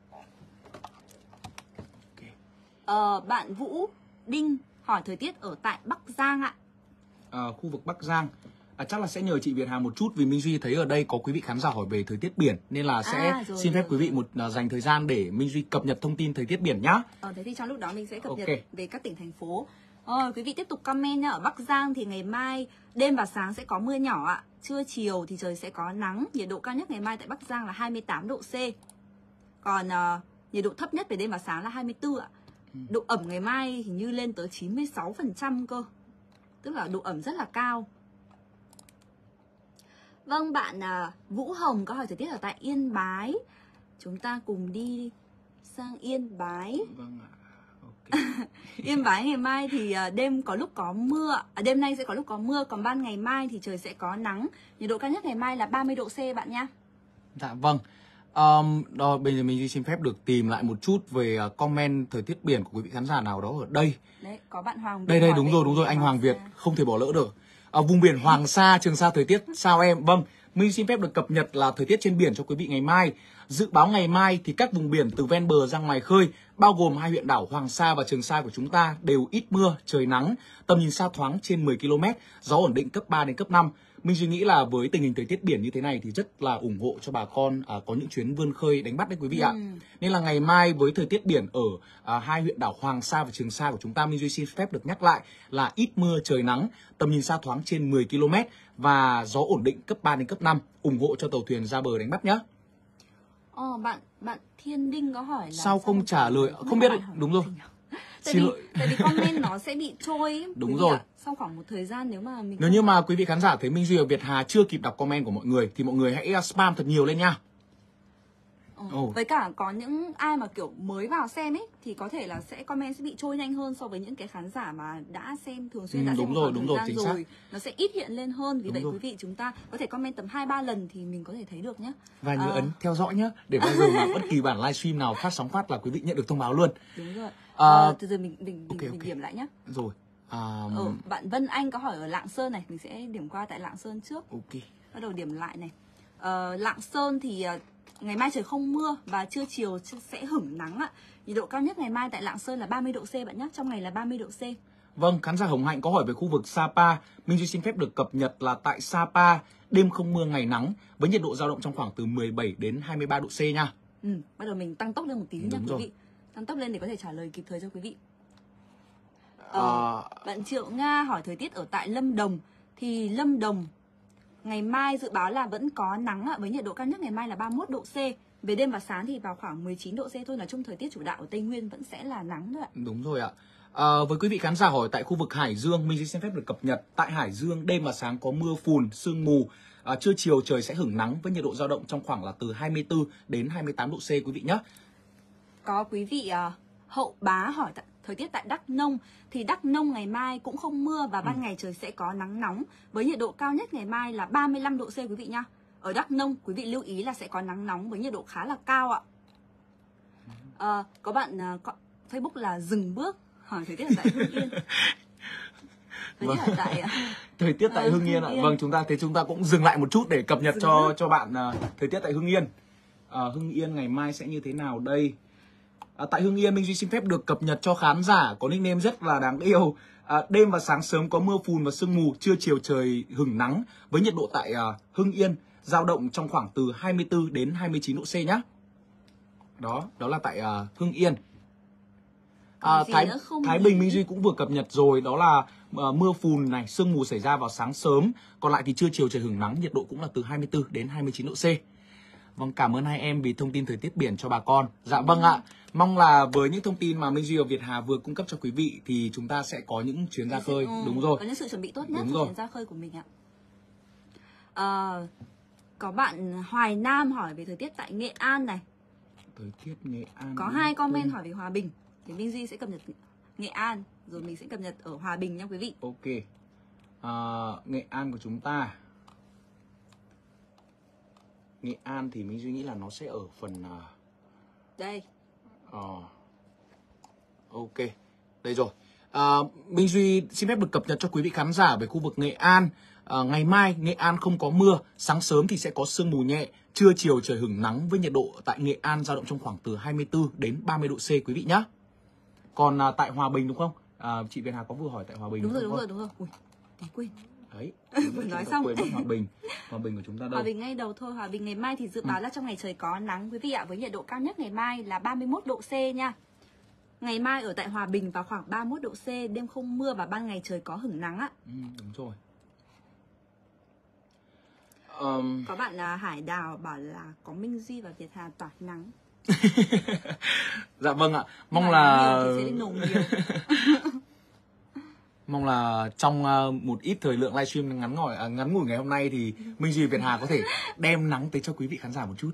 [SPEAKER 1] Okay. Ờ, bạn Vũ Đinh hỏi thời tiết ở tại Bắc Giang ạ.
[SPEAKER 2] À, khu vực Bắc Giang. À, chắc là sẽ nhờ chị Việt Hà một chút vì Minh Duy thấy ở đây có quý vị khán giả hỏi về thời tiết biển nên là sẽ à, rồi, xin phép rồi, quý vị một uh, dành thời gian để Minh Duy cập nhật thông tin thời tiết biển nhá.
[SPEAKER 1] Ờ, thế thì trong lúc đó mình sẽ cập
[SPEAKER 2] okay.
[SPEAKER 1] nhật về các tỉnh thành phố. Ờ, quý vị tiếp tục comment nhá. Ở Bắc Giang thì ngày mai đêm và sáng sẽ có mưa nhỏ ạ. Trưa chiều thì trời sẽ có nắng. Nhiệt độ cao nhất ngày mai tại Bắc Giang là hai mươi tám độ C. Còn uh, nhiệt độ thấp nhất về đêm và sáng là hai mươi tư ạ. Ừ. Độ ẩm ngày mai hình như lên tới chín mươi sáu phần trăm cơ. Tức là độ ẩm rất là cao. Vâng, bạn uh, Vũ Hồng có hỏi thời tiết ở tại Yên Bái. Chúng ta cùng đi sang Yên Bái.
[SPEAKER 2] Vâng ạ. Okay.
[SPEAKER 1] Yên Bái ngày mai thì đêm có lúc có mưa, à, đêm nay sẽ có lúc có mưa, còn ban ngày mai thì trời sẽ có nắng. Nhiệt độ cao nhất ngày mai là ba mươi độ C bạn nhá.
[SPEAKER 2] Dạ vâng. Um, đó, bây giờ mình xin phép được tìm lại một chút về uh, comment thời tiết biển của quý vị khán giả nào đó ở đây.
[SPEAKER 1] Đấy, có bạn Hoàng Việt.
[SPEAKER 2] Đây đây đúng rồi, đúng rồi, anh Hoàng Việt không thể bỏ lỡ được. À, vùng biển Hoàng Sa, Trường Sa thời tiết sao em? Vâng, mình xin phép được cập nhật là thời tiết trên biển cho quý vị ngày mai. Dự báo ngày mai thì các vùng biển từ ven bờ ra ngoài khơi, bao gồm hai huyện đảo Hoàng Sa và Trường Sa của chúng ta đều ít mưa, trời nắng, tầm nhìn xa thoáng trên mười ki lô mét, gió ổn định cấp ba đến cấp năm. Mình suy nghĩ là với tình hình thời tiết biển như thế này thì rất là ủng hộ cho bà con à, có những chuyến vươn khơi đánh bắt đấy quý vị ừ. ạ. Nên là ngày mai với thời tiết biển ở à, hai huyện đảo Hoàng Sa và Trường Sa của chúng ta, Minh Duy xin phép được nhắc lại là ít mưa, trời nắng, tầm nhìn xa thoáng trên mười ki lô mét và gió ổn định cấp ba đến cấp năm, ủng hộ cho tàu thuyền ra bờ đánh bắt nhé.
[SPEAKER 1] Ờ, bạn bạn Thiên Đinh có hỏi là
[SPEAKER 2] sao không trả lời, không, không biết, đúng rồi.
[SPEAKER 1] Tại vì, tại vì comment nó sẽ bị trôi ấy,
[SPEAKER 2] đúng rồi.
[SPEAKER 1] Ạ. Sau khoảng một thời gian nếu mà mình
[SPEAKER 2] nếu như mà quý vị khán giả thấy Minh Duy và Việt Hà chưa kịp đọc comment của mọi người thì mọi người hãy spam thật nhiều lên nha.
[SPEAKER 1] Ừ. Oh. Với cả có những ai mà kiểu mới vào xem ấy thì có thể là sẽ comment sẽ bị trôi nhanh hơn so với những cái khán giả mà đã xem thường xuyên,
[SPEAKER 2] ừ,
[SPEAKER 1] đã
[SPEAKER 2] đúng
[SPEAKER 1] xem
[SPEAKER 2] rồi, đúng rồi, chính
[SPEAKER 1] rồi
[SPEAKER 2] xác.
[SPEAKER 1] Nó sẽ ít hiện lên hơn, vì
[SPEAKER 2] đúng
[SPEAKER 1] vậy
[SPEAKER 2] rồi.
[SPEAKER 1] Quý vị chúng ta có thể comment tầm hai ba lần thì mình có thể thấy được nhé.
[SPEAKER 2] Và nhớ à... ấn theo dõi nhé, để bao giờ mà bất kỳ bản livestream nào phát sóng phát là quý vị nhận được thông báo luôn.
[SPEAKER 1] Đúng rồi.
[SPEAKER 2] À...
[SPEAKER 1] À, từ từ mình mình
[SPEAKER 2] okay,
[SPEAKER 1] mình
[SPEAKER 2] okay.
[SPEAKER 1] điểm lại nhé.
[SPEAKER 2] Rồi. Um...
[SPEAKER 1] Ừ, bạn Vân Anh có hỏi ở Lạng Sơn này, mình sẽ điểm qua tại Lạng Sơn trước.
[SPEAKER 2] Ok.
[SPEAKER 1] Bắt đầu điểm lại này. Uh, Lạng Sơn thì uh, ngày mai trời không mưa và trưa chiều sẽ hửng nắng ạ. Nhiệt độ cao nhất ngày mai tại Lạng Sơn là ba mươi độ C bạn nhé, trong ngày là ba mươi độ C.
[SPEAKER 2] Vâng, khán giả Hồng Hạnh có hỏi về khu vực Sapa. Minh Duy xin phép được cập nhật là tại Sapa đêm không mưa ngày nắng với nhiệt độ dao động trong khoảng từ mười bảy đến hai mươi ba độ C nha.
[SPEAKER 1] Ừ, bắt đầu mình tăng tốc lên một tí nha quý
[SPEAKER 2] rồi.
[SPEAKER 1] vị. Tăng tốc lên để có thể trả lời kịp thời cho quý vị. Ờ, à... Bạn Triệu Nga hỏi thời tiết ở tại Lâm Đồng. Thì Lâm Đồng ngày mai dự báo là vẫn có nắng ạ, với nhiệt độ cao nhất ngày mai là ba mươi mốt độ C. Về đêm và sáng thì vào khoảng mười chín độ C thôi. Nói chung thời tiết chủ đạo ở Tây Nguyên vẫn sẽ là nắng thôi ạ.
[SPEAKER 2] Đúng rồi ạ. À, với quý vị khán giả hỏi tại khu vực Hải Dương, mình xin phép được cập nhật tại Hải Dương đêm và sáng có mưa phùn, sương mù, à, trưa chiều trời sẽ hửng nắng với nhiệt độ dao động trong khoảng là từ hai mươi tư đến hai mươi tám độ C quý vị nhé.
[SPEAKER 1] Có quý vị uh, Hậu Bá hỏi tại, thời tiết tại Đắk Nông. Thì Đắk Nông ngày mai cũng không mưa và ban ừ. ngày trời sẽ có nắng nóng với nhiệt độ cao nhất ngày mai là ba mươi lăm độ C quý vị nhá. Ở Đắk Nông quý vị lưu ý là sẽ có nắng nóng với nhiệt độ khá là cao ạ. À, có bạn uh, có Facebook là Dừng Bước hỏi thời tiết ở tại Hưng Yên. Thời tiết ở tại uh,
[SPEAKER 2] thời tiết tại uh, Hưng Yên ạ. Vâng, chúng ta thế chúng ta cũng dừng lại một chút để cập nhật dừng cho bước. cho bạn uh, thời tiết tại Hưng Yên. Uh, Hưng Yên ngày mai sẽ như thế nào đây? À, tại Hưng Yên, Minh Duy xin phép được cập nhật cho khán giả có nickname rất là đáng yêu. À, đêm và sáng sớm có mưa phùn và sương mù, trưa chiều trời hửng nắng với nhiệt độ tại uh, Hưng Yên dao động trong khoảng từ hai mươi tư đến hai mươi chín độ C nhá. Đó, đó là tại uh, Hưng Yên. À, Thái, Thái Bình Minh Duy cũng vừa cập nhật rồi, đó là uh, mưa phùn này, sương mù xảy ra vào sáng sớm, còn lại thì trưa chiều trời hửng nắng, nhiệt độ cũng là từ hai mươi tư đến hai mươi chín độ C. Vâng, cảm ơn hai em vì thông tin thời tiết biển cho bà con. Dạ ừ. Vâng ạ. Mong là với những thông tin mà Minh Duy và Việt Hà vừa cung cấp cho quý vị thì chúng ta sẽ có những chuyến ra khơi. Ừ, đúng rồi.
[SPEAKER 1] Có những sự chuẩn bị tốt nhất
[SPEAKER 2] đúng
[SPEAKER 1] cho
[SPEAKER 2] rồi.
[SPEAKER 1] chuyến ra khơi của mình ạ. À, có bạn Hoài Nam hỏi về thời tiết tại Nghệ An này.
[SPEAKER 2] Thời tiết Nghệ An.
[SPEAKER 1] Có hai comment hỏi về Hòa Bình. Thì Minh Duy sẽ cập nhật Nghệ An rồi mình sẽ cập nhật ở Hòa Bình nha quý vị.
[SPEAKER 2] Ok. À, Nghệ An của chúng ta. Nghệ An thì mình suy nghĩ là nó sẽ ở phần uh...
[SPEAKER 1] đây.
[SPEAKER 2] Ờ. Ok, đây rồi. À, Minh Duy xin phép được cập nhật cho quý vị khán giả về khu vực Nghệ An. À, ngày mai Nghệ An không có mưa, sáng sớm thì sẽ có sương mù nhẹ, trưa chiều trời hửng nắng với nhiệt độ tại Nghệ An dao động trong khoảng từ hai mươi tư đến ba mươi độ C quý vị nhé. Còn à, tại Hòa Bình đúng không? À, chị Việt Hà có vừa hỏi tại Hòa Bình
[SPEAKER 1] đúng,
[SPEAKER 2] đúng,
[SPEAKER 1] đúng
[SPEAKER 2] không?
[SPEAKER 1] rồi, đúng rồi, đúng rồi. Ui, tí quên.
[SPEAKER 2] Đấy,
[SPEAKER 1] vừa nói xong
[SPEAKER 2] quên mất Hòa Bình. Hòa Bình của chúng ta đâu?
[SPEAKER 1] Hòa Bình ngay đầu thôi. Hòa Bình ngày mai thì dự báo ừ. là trong ngày trời có nắng quý vị ạ, với nhiệt độ cao nhất ngày mai là ba mươi mốt độ C nha. Ngày mai ở tại Hòa Bình vào khoảng ba mươi mốt độ C, đêm không mưa và ban ngày trời có hửng nắng ạ.
[SPEAKER 2] Ừ, đúng rồi. Um...
[SPEAKER 1] Có bạn là Hải Đào bảo là có Minh Duy và Việt Hà tỏa nắng.
[SPEAKER 2] Dạ vâng ạ. Mong là
[SPEAKER 1] sẽ đi nổ nhiều.
[SPEAKER 2] Mong là trong uh, một ít thời lượng livestream ngắn ngủi à, ngắn ngủi ngày hôm nay thì Minh Duy Việt Hà có thể đem nắng tới cho quý vị khán giả một chút.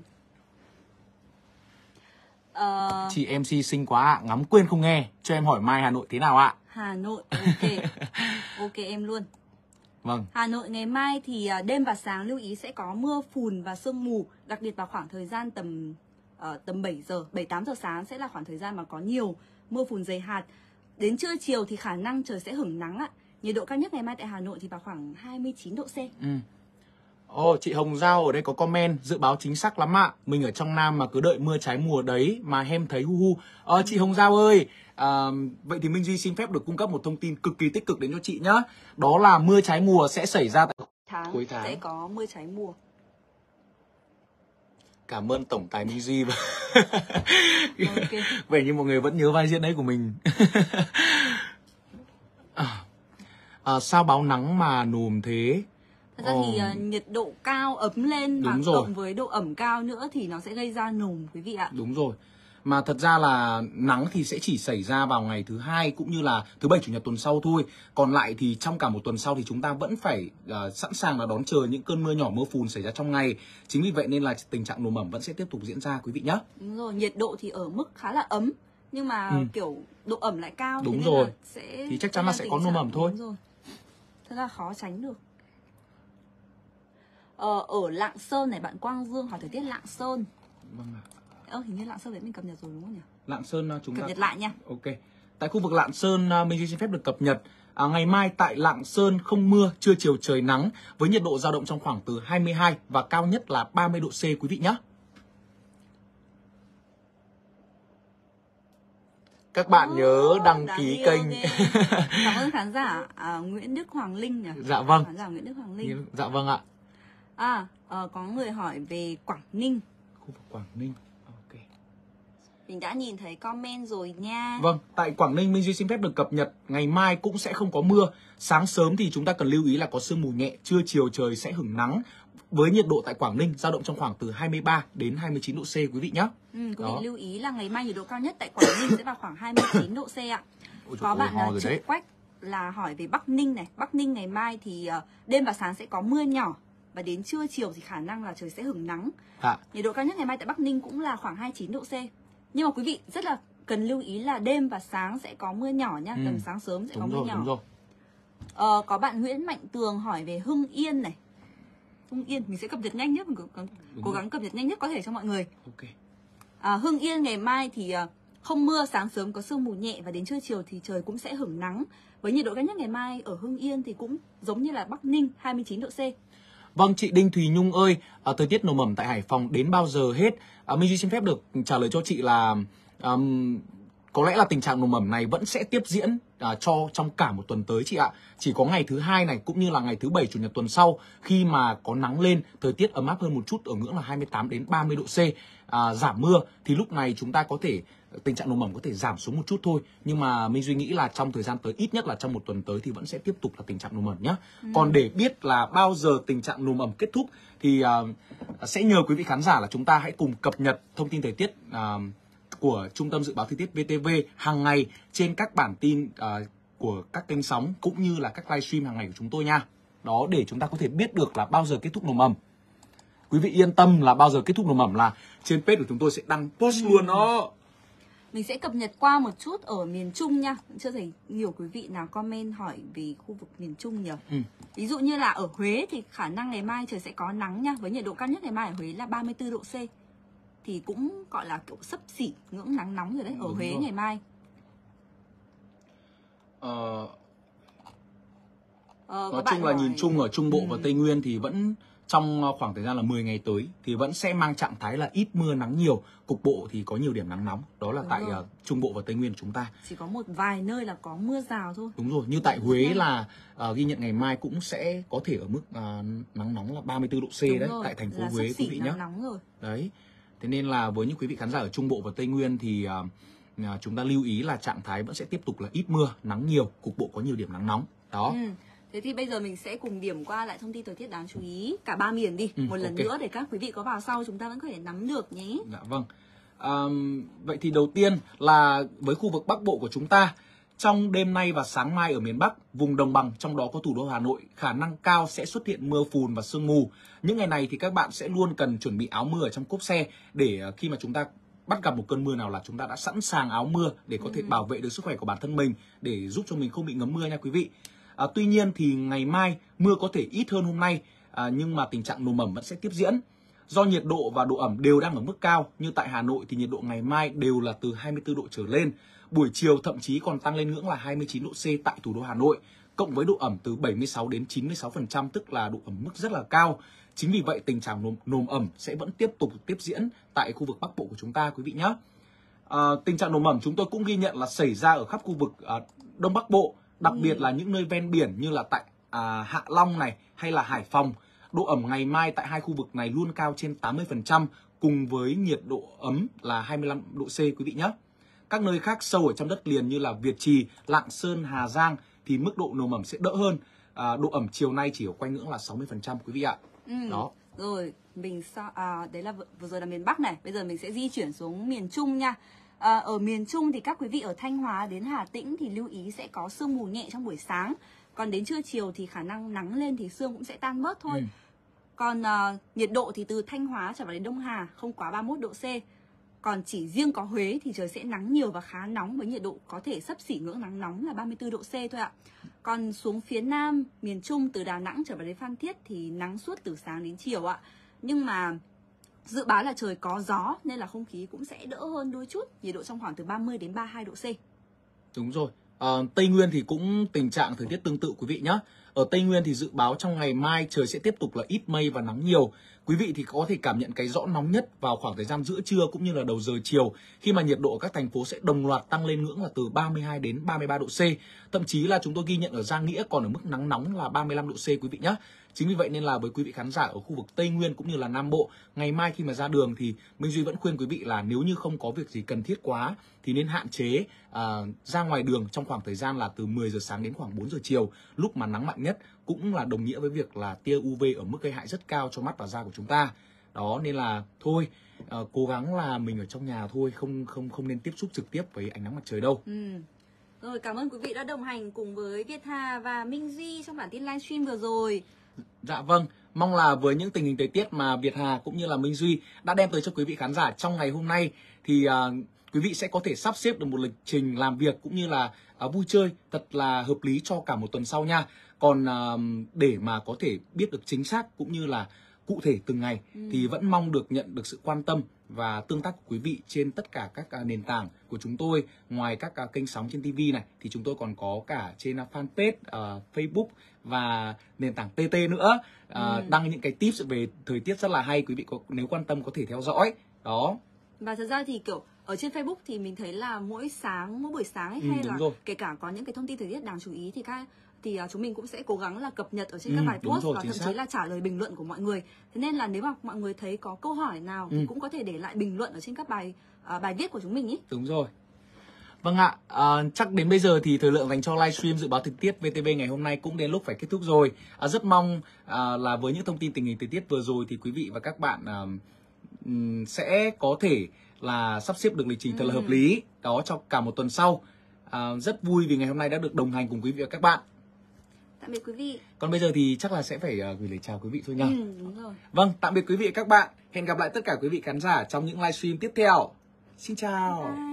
[SPEAKER 2] Uh... Chị em xê xinh quá ạ, ngắm quên không nghe. Cho em hỏi mai Hà Nội thế nào ạ?
[SPEAKER 1] Hà Nội, ok. Ok em luôn.
[SPEAKER 2] Vâng.
[SPEAKER 1] Hà Nội ngày mai thì đêm và sáng lưu ý sẽ có mưa phùn và sương mù, đặc biệt vào khoảng thời gian tầm uh, tầm bảy giờ, bảy tám giờ sáng sẽ là khoảng thời gian mà có nhiều mưa phùn dày hạt. Đến trưa chiều thì khả năng trời sẽ hửng nắng ạ. Nhiệt độ cao nhất ngày mai tại Hà Nội thì vào khoảng hai mươi chín độ C.
[SPEAKER 2] Ừ. Ồ, chị Hồng Giao ở đây có comment dự báo chính xác lắm ạ. Mình ở trong Nam mà cứ đợi mưa trái mùa đấy mà em thấy hu hu. Ờ, chị Hồng Giao ơi, à, vậy thì Minh Duy xin phép được cung cấp một thông tin cực kỳ tích cực đến cho chị nhá. Đó là mưa trái mùa sẽ xảy ra tại
[SPEAKER 1] tháng,
[SPEAKER 2] cuối tháng
[SPEAKER 1] sẽ có mưa trái mùa.
[SPEAKER 2] Cảm ơn tổng tài Minh Duy.
[SPEAKER 1] Okay.
[SPEAKER 2] Vậy như mọi người vẫn nhớ vai diễn đấy của mình. à, à, sao báo nắng mà nồm thế?
[SPEAKER 1] Thật ra thì uh, nhiệt độ cao ấm lên mà cộng với độ ẩm cao nữa thì nó sẽ gây ra nồm quý vị ạ.
[SPEAKER 2] Đúng rồi. Mà thật ra là nắng thì sẽ chỉ xảy ra vào ngày thứ hai cũng như là thứ bảy chủ nhật tuần sau thôi. Còn lại thì trong cả một tuần sau thì chúng ta vẫn phải uh, sẵn sàng là đón chờ những cơn mưa nhỏ mưa phùn xảy ra trong ngày. Chính vì vậy nên là tình trạng nồm ẩm vẫn sẽ tiếp tục diễn ra quý vị nhé.
[SPEAKER 1] Đúng rồi, nhiệt độ thì ở mức khá là ấm nhưng mà ừ. kiểu độ ẩm lại cao.
[SPEAKER 2] Đúng
[SPEAKER 1] thế
[SPEAKER 2] rồi.
[SPEAKER 1] Nên là sẽ
[SPEAKER 2] thì chắc chắn là sẽ có nồm ẩm thôi.
[SPEAKER 1] Đúng rồi. Thật ra khó tránh được. Ờ, ở Lạng Sơn này, bạn Quang Dương hỏi thời tiết Lạng Sơn.
[SPEAKER 2] Vâng ạ.
[SPEAKER 1] Ơ, hình như Lạng Sơn đấy mình cập nhật rồi đúng không nhỉ?
[SPEAKER 2] Lạng Sơn chúng
[SPEAKER 1] cập
[SPEAKER 2] ta
[SPEAKER 1] nhật lại nha.
[SPEAKER 2] Ok. Tại khu vực Lạng Sơn mình xin phép được cập nhật. À, ngày mai tại Lạng Sơn không mưa, trưa chiều trời nắng với nhiệt độ dao động trong khoảng từ hai mươi hai và cao nhất là ba mươi độ C quý vị nhé. Các bạn oh, nhớ đăng ký kênh.
[SPEAKER 1] Cảm ơn khán giả à, Nguyễn Đức Hoàng Linh nhỉ?
[SPEAKER 2] Dạ vâng.
[SPEAKER 1] Khán giả Nguyễn Đức Hoàng Linh.
[SPEAKER 2] Dạ vâng ạ.
[SPEAKER 1] À, à có người hỏi về Quảng Ninh.
[SPEAKER 2] Khu vực Quảng Ninh. Ok.
[SPEAKER 1] Mình đã nhìn thấy comment rồi nha.
[SPEAKER 2] Vâng, tại Quảng Ninh Minh Duy xin phép được cập nhật ngày mai cũng sẽ không có mưa. Sáng sớm thì chúng ta cần lưu ý là có sương mù nhẹ, trưa chiều trời sẽ hửng nắng. Với nhiệt độ tại Quảng Ninh dao động trong khoảng từ hai mươi ba đến hai mươi chín độ C quý vị nhé.
[SPEAKER 1] Ừ, quý vị lưu ý là ngày mai nhiệt độ cao nhất tại Quảng Ninh sẽ vào khoảng hai mươi chín độ C ạ.
[SPEAKER 2] Ôi
[SPEAKER 1] có bạn là
[SPEAKER 2] Trực
[SPEAKER 1] Quách là hỏi về Bắc Ninh này. Bắc Ninh ngày mai thì đêm và sáng sẽ có mưa nhỏ và đến trưa chiều thì khả năng là trời sẽ hửng nắng.
[SPEAKER 2] À.
[SPEAKER 1] Nhiệt độ cao nhất ngày mai tại Bắc Ninh cũng là khoảng hai mươi chín độ C. Nhưng mà quý vị rất là cần lưu ý là đêm và sáng sẽ có mưa nhỏ nhá,
[SPEAKER 2] ừ.
[SPEAKER 1] tầm sáng sớm sẽ
[SPEAKER 2] đúng
[SPEAKER 1] có mưa
[SPEAKER 2] rồi,
[SPEAKER 1] nhỏ.
[SPEAKER 2] Đúng rồi.
[SPEAKER 1] Ờ, có bạn Nguyễn Mạnh Tường hỏi về Hưng Yên này. Hưng Yên mình sẽ cập nhật nhanh nhất, mình cố gắng, cố gắng cập nhật nhanh nhất có thể cho mọi người.
[SPEAKER 2] Ok.
[SPEAKER 1] À, Hưng Yên ngày mai thì không mưa, sáng sớm có sương mù nhẹ và đến trưa chiều thì trời cũng sẽ hửng nắng. Với nhiệt độ cao nhất ngày mai ở Hưng Yên thì cũng giống như là Bắc Ninh, hai mươi chín độ C.
[SPEAKER 2] Vâng, chị Đinh Thùy Nhung ơi, à, thời tiết nồm ẩm tại Hải Phòng đến bao giờ hết? À, Minh Duy xin phép được trả lời cho chị là um, có lẽ là tình trạng nồm ẩm này vẫn sẽ tiếp diễn à, cho trong cả một tuần tới chị ạ. Chỉ có ngày thứ hai này cũng như là ngày thứ bảy chủ nhật tuần sau khi mà có nắng lên, thời tiết ấm áp hơn một chút ở ngưỡng là hai mươi tám đến ba mươi độ C, à, giảm mưa thì lúc này chúng ta có thể tình trạng nồm ẩm có thể giảm xuống một chút thôi. Nhưng mà Minh Duy nghĩ là trong thời gian tới, ít nhất là trong một tuần tới thì vẫn sẽ tiếp tục là tình trạng nồm ẩm nhé. Ừ. Còn để biết là bao giờ tình trạng nồm ẩm kết thúc thì uh, sẽ nhờ quý vị khán giả là chúng ta hãy cùng cập nhật thông tin thời tiết uh, của Trung tâm Dự báo Thời tiết vê tê vê hàng ngày trên các bản tin uh, của các kênh sóng cũng như là các livestream hàng ngày của chúng tôi nha. Đó, để chúng ta có thể biết được là bao giờ kết thúc nồm ẩm. Quý vị yên tâm là bao giờ kết thúc nồm ẩm là trên page của chúng tôi sẽ đăng post ừ. luôn đó.
[SPEAKER 1] Mình sẽ cập nhật qua một chút ở miền Trung nha. Chưa thấy nhiều quý vị nào comment hỏi về khu vực miền Trung nhỉ. Ừ. Ví dụ như là ở Huế thì khả năng ngày mai trời sẽ có nắng nha. Với nhiệt độ cao nhất ngày mai ở Huế là ba mươi tư độ C. Thì cũng gọi là kiểu xấp xỉ ngưỡng nắng nóng rồi đấy. Ở
[SPEAKER 2] Đúng
[SPEAKER 1] Huế
[SPEAKER 2] rồi.
[SPEAKER 1] ngày mai.
[SPEAKER 2] Ờ...
[SPEAKER 1] Ờ,
[SPEAKER 2] Nói chung là hỏi... nhìn chung ở Trung Bộ ừ. và Tây Nguyên thì vẫn trong khoảng thời gian là mười ngày tới thì vẫn sẽ mang trạng thái là ít mưa nắng nhiều, cục bộ thì có nhiều điểm nắng nóng. Đó là Đúng tại uh, Trung Bộ và Tây Nguyên của chúng ta.
[SPEAKER 1] Chỉ có một vài nơi là có mưa rào thôi.
[SPEAKER 2] Đúng rồi, như tại Huế là uh, ghi nhận ngày mai cũng sẽ có thể ở mức uh, nắng nóng là ba mươi tư độ C. Đúng đấy, rồi. Tại thành phố là Huế quý vị nhé.
[SPEAKER 1] Nóng rồi.
[SPEAKER 2] Đấy. Thế nên là với những quý vị khán giả ở Trung Bộ và Tây Nguyên thì uh, uh, chúng ta lưu ý là trạng thái vẫn sẽ tiếp tục là ít mưa, nắng nhiều, cục bộ có nhiều điểm nắng nóng. Đó.
[SPEAKER 1] Ừ. Thế thì bây giờ mình sẽ cùng điểm qua lại thông tin thời tiết đáng chú ý cả ba miền đi, ừ, một lần okay. nữa để các quý vị có vào sau chúng ta vẫn có thể nắm được nhé.
[SPEAKER 2] Dạ vâng. À, vậy thì đầu tiên là với khu vực Bắc Bộ của chúng ta, trong đêm nay và sáng mai ở miền Bắc, vùng đồng bằng trong đó có thủ đô Hà Nội, khả năng cao sẽ xuất hiện mưa phùn và sương mù. Những ngày này thì các bạn sẽ luôn cần chuẩn bị áo mưa ở trong cốp xe để khi mà chúng ta bắt gặp một cơn mưa nào là chúng ta đã sẵn sàng áo mưa để có ừ. thể bảo vệ được sức khỏe của bản thân mình, để giúp cho mình không bị ngấm mưa nha quý vị. À, tuy nhiên thì ngày mai mưa có thể ít hơn hôm nay, à, nhưng mà tình trạng nồm ẩm vẫn sẽ tiếp diễn. Do nhiệt độ và độ ẩm đều đang ở mức cao, như tại Hà Nội thì nhiệt độ ngày mai đều là từ hai mươi tư độ trở lên. Buổi chiều thậm chí còn tăng lên ngưỡng là hai mươi chín độ C tại thủ đô Hà Nội, cộng với độ ẩm từ bảy mươi sáu đến chín mươi sáu phần trăm, tức là độ ẩm mức rất là cao. Chính vì vậy tình trạng nồm, nồm ẩm sẽ vẫn tiếp tục tiếp diễn tại khu vực Bắc Bộ của chúng ta quý vị nhé. À, tình trạng nồm ẩm chúng tôi cũng ghi nhận là xảy ra ở khắp khu vực à, Đông Bắc Bộ, đặc ừ. biệt là những nơi ven biển như là tại à, Hạ Long này hay là Hải Phòng. Độ ẩm ngày mai tại hai khu vực này luôn cao trên tám mươi phần trăm cùng với nhiệt độ ấm là hai mươi lăm độ C quý vị nhé. Các nơi khác sâu ở trong đất liền như là Việt Trì, Lạng Sơn, Hà Giang thì mức độ nồm ẩm sẽ đỡ hơn. À, độ ẩm chiều nay chỉ ở quanh ngưỡng là sáu mươi phần trăm quý vị ạ.
[SPEAKER 1] Ừ.
[SPEAKER 2] Đó.
[SPEAKER 1] Rồi, mình sao à, đấy là vừa, vừa rồi là miền Bắc này, bây giờ mình sẽ di chuyển xuống miền Trung nha. À, ở miền Trung thì các quý vị ở Thanh Hóa đến Hà Tĩnh thì lưu ý sẽ có sương mù nhẹ trong buổi sáng. Còn đến trưa chiều thì khả năng nắng lên thì sương cũng sẽ tan bớt thôi. Ừ. Còn uh, nhiệt độ thì từ Thanh Hóa trở vào đến Đông Hà không quá ba mươi mốt độ C. Còn chỉ riêng có Huế thì trời sẽ nắng nhiều và khá nóng với nhiệt độ có thể xấp xỉ ngưỡng nắng nóng là ba mươi tư độ C thôi ạ. Còn xuống phía Nam, miền Trung từ Đà Nẵng trở vào đến Phan Thiết thì nắng suốt từ sáng đến chiều ạ. Nhưng mà dự báo là trời có gió nên là không khí cũng sẽ đỡ hơn đôi chút, nhiệt độ trong khoảng từ ba mươi đến ba mươi hai độ C.
[SPEAKER 2] Đúng rồi. À, Tây Nguyên thì cũng tình trạng thời tiết tương tự quý vị nhé. Ở Tây Nguyên thì dự báo trong ngày mai trời sẽ tiếp tục là ít mây và nắng nhiều. Quý vị thì có thể cảm nhận cái rõ nóng nhất vào khoảng thời gian giữa trưa cũng như là đầu giờ chiều, khi mà nhiệt độ ở các thành phố sẽ đồng loạt tăng lên ngưỡng là từ ba mươi hai đến ba mươi ba độ C. Thậm chí là chúng tôi ghi nhận ở Giang Nghĩa còn ở mức nắng nóng là ba mươi lăm độ C quý vị nhé. Chính vì vậy nên là với quý vị khán giả ở khu vực Tây Nguyên cũng như là Nam Bộ, ngày mai khi mà ra đường thì Minh Duy vẫn khuyên quý vị là nếu như không có việc gì cần thiết quá thì nên hạn chế uh, ra ngoài đường trong khoảng thời gian là từ mười giờ sáng đến khoảng bốn giờ chiều, lúc mà nắng mạnh nhất, cũng là đồng nghĩa với việc là tia u vê ở mức gây hại rất cao cho mắt và da của chúng ta. Đó nên là thôi uh, cố gắng là mình ở trong nhà thôi, không không không nên tiếp xúc trực tiếp với ánh nắng mặt trời đâu.
[SPEAKER 1] Ừ. Rồi, cảm ơn quý vị đã đồng hành cùng với Việt Hà và Minh Duy trong bản tin livestream vừa rồi.
[SPEAKER 2] Dạ vâng, mong là với những tình hình thời tiết mà Việt Hà cũng như là Minh Duy đã đem tới cho quý vị khán giả trong ngày hôm nay thì uh, quý vị sẽ có thể sắp xếp được một lịch trình làm việc cũng như là uh, vui chơi thật là hợp lý cho cả một tuần sau nha. Còn uh, để mà có thể biết được chính xác cũng như là cụ thể từng ngày ừ. thì vẫn mong được nhận được sự quan tâm và tương tác của quý vị trên tất cả các uh, nền tảng của chúng tôi. Ngoài các uh, kênh sóng trên ti vi này thì chúng tôi còn có cả trên uh, fanpage, uh, Facebook và nền tảng tê tê nữa, uh, ừ. đăng những cái tips về thời tiết rất là hay, quý vị có nếu quan tâm có thể theo dõi. Đó.
[SPEAKER 1] Và thật ra thì kiểu ở trên Facebook thì mình thấy là mỗi sáng, mỗi buổi sáng ấy,
[SPEAKER 2] ừ,
[SPEAKER 1] hay là
[SPEAKER 2] rồi.
[SPEAKER 1] kể cả có những cái thông tin thời tiết đáng chú ý thì các thì uh, chúng mình cũng sẽ cố gắng là cập nhật ở trên
[SPEAKER 2] ừ,
[SPEAKER 1] các bài post
[SPEAKER 2] rồi,
[SPEAKER 1] và thậm
[SPEAKER 2] xác.
[SPEAKER 1] chí là trả lời bình luận của mọi người. Thế nên là nếu mà mọi người thấy có câu hỏi nào ừ. thì cũng có thể để lại bình luận ở trên các bài uh, bài viết của chúng mình ý.
[SPEAKER 2] Đúng rồi. Vâng ạ, à, chắc đến bây giờ thì thời lượng dành cho livestream dự báo thời tiết vê tê vê ngày hôm nay cũng đến lúc phải kết thúc rồi. À, rất mong à, là với những thông tin tình hình thời tiết vừa rồi thì quý vị và các bạn à, sẽ có thể là sắp xếp được lịch trình thật là hợp lý đó cho cả một tuần sau. À, rất vui vì ngày hôm nay đã được đồng hành cùng quý vị và các bạn.
[SPEAKER 1] Tạm biệt quý vị.
[SPEAKER 2] Còn bây giờ thì chắc là sẽ phải uh, gửi lời chào quý vị thôi nha.
[SPEAKER 1] Ừ, đúng rồi.
[SPEAKER 2] Vâng, tạm biệt quý vị và các bạn. Hẹn gặp lại tất cả quý vị khán giả trong những livestream tiếp theo. Xin chào.
[SPEAKER 1] Bye.